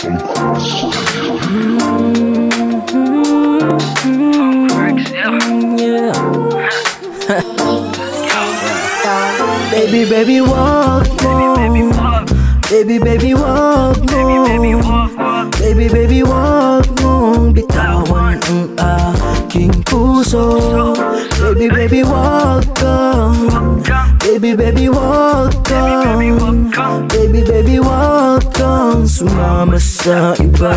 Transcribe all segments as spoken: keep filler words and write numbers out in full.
Baby, baby, walk mo. Baby, baby, walk mo. Baby, baby, walk mo. Bitawan ang aking puso. Baby, baby, walk ka. Baby, baby, walk ka. Baby, baby, walk ka. Sumama sa iba.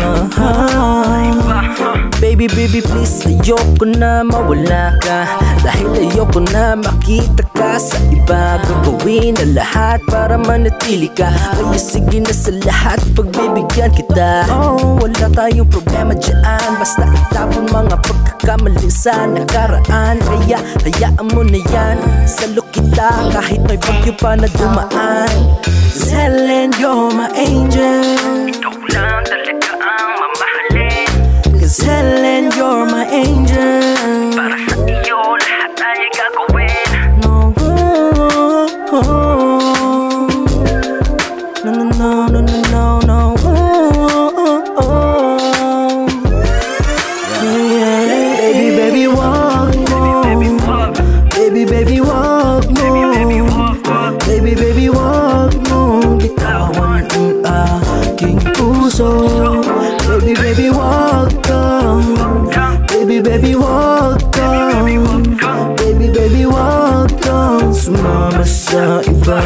Baby, baby, please, ayoko na mawala ka. Dahil ayoko na makita ka sa iba. Gagawin na lahat para manatili ka. Kaya sige na sa lahat, pagbibigyan kita. Oh, wala tayong problema dyan. Basta itapon mga pagkakamali sa nakaraan. Kaya hayaan mo na yan. Salo kita kahit may bagyo pa na dumaan. Cause Helen, you're my angel. Ikaw lang talaga ang mamahalin. Cause Helen, you're my angel. Para sa iyo lahat ay gagawin. No, oh, oh, oh. No, no, no, no, no, no, oh, oh, oh. Yeah. Baby, baby, walk mo. Baby, baby, walk mo. Baby, baby, walk mo. Bitawan ang aking puso. Baby, baby, walk ka. Baby, baby, walk ka. Baby, baby, walk ka. Sumama sa iba.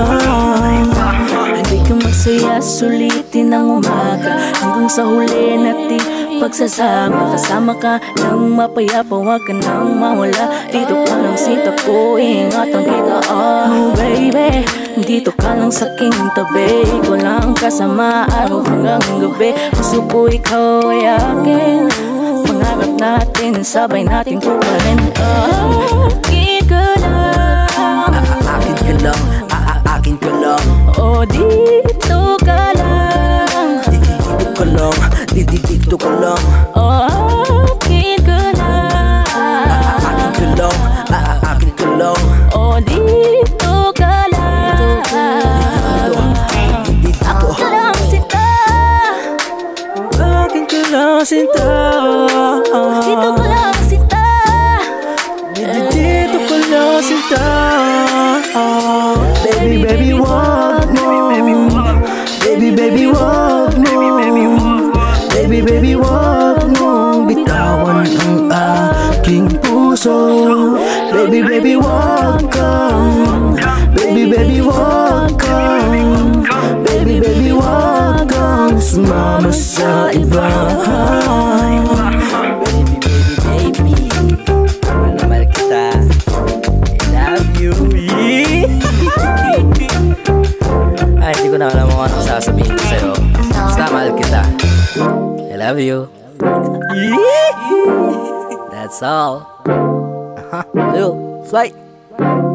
Hindi ka magsaya, sulitin ang umaga hanggang sa huli natin pagsasama. Kasama ka lang mapayapa, huwag ka nang mawala. Dito ka lang sinta ko, ingatan kita. Oh baby, dito ka lang sa aking tabi. Ikaw lang kasama araw hanggang gabi. Gusto ko ikaw ay akin. Pangarap natin, sabay natin tuparin. Akin ka lang. Akin ka lang, akin ka lang. Oh, dito ka lang. Dito ka lang, dito ka lang. Oh, akin ka lang. Akin ka lang, akin ka lang. Oh, dito ka lang. Akin ka lang, sinta. Akin ka lang, sinta. Dito ka lang, sinta. Dito ka lang, sinta. Baby, baby, walk mo. Baby, baby, walk mo. Baby, baby, walk mo. Bitawan ang aking puso. Baby, baby, walk ka. Baby, baby, walk ka. Baby, baby, walk ka. Sumama sa iba. Baby, baby, baby, mahal kita. I love you. Ay, hindi ko na alam kung anong sasabihin ko sa'yo. Basta mahal kita. I love you. That's all. Uh-huh. Lil, flight.